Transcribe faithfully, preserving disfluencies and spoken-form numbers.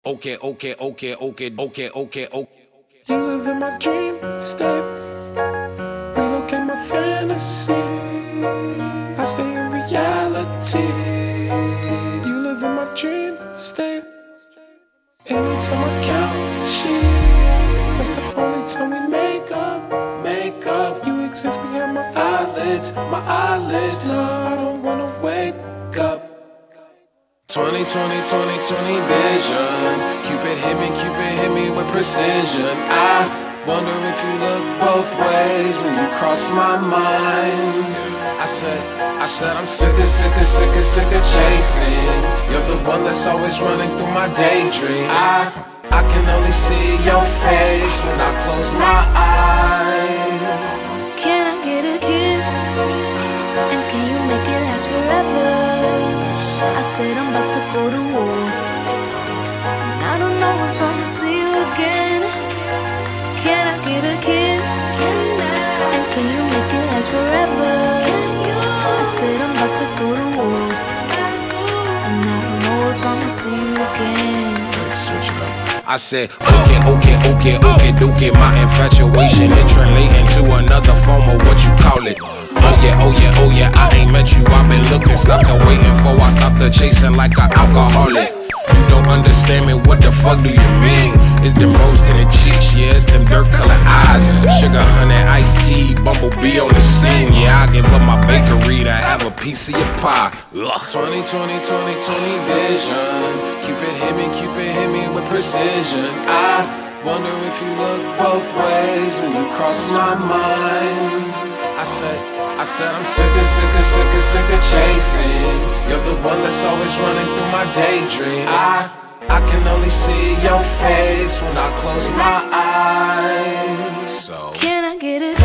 Okay, okay, okay, okay, okay, okay, okay. You live in my dream state, relocate my fantasy. I stay in reality. You live in my dream state. Anytime I count sheep, that's the only time we make up, make up. You exist behind my eyelids, my eyelids. No, I don't wanna wake up. twenty, twenty, twenty, twenty vision. Cupid hit me, Cupid hit me with precision. I wonder if you look both ways when you cross my mind. I said, I said I'm sick of, sick of, sick of, sick of chasing. You're the one that's always running through my daydream. I, I can only see your face when I close my eyes. Can I get a kiss? And can you make it last forever? I said I'm about to go to war, and I don't know if I'ma see you again. Can I get a kiss? Can I? And can you make it last forever? Can you? I said I'm about to go to war, and I don't know if I'ma see you again. Let's switch it up. I said, okay, okay, okay, okay, okay. My infatuation it translating to another form of what you call it. Oh yeah, oh yeah, oh yeah, I ain't met you, I've been looking, stopped the waiting for, I stopped the chasing like an alcoholic. You don't understand me, what the fuck do you mean? It's them rose to the cheeks, yeah, it's them dirt colored eyes. Sugar, honey, iced tea, bumblebee on the scene. Yeah, I give up my bakery to have a piece of your pie. Ugh. twenty, twenty, twenty, twenty vision. Cupid hit me, Cupid hit me with precision. I wonder if you look both ways when you cross my mind. I said, I said I'm sick of, sick of, sick of, sick of chasing. You're the one that's always running through my daydream. I, I can only see your face when I close my eyes. So can I get a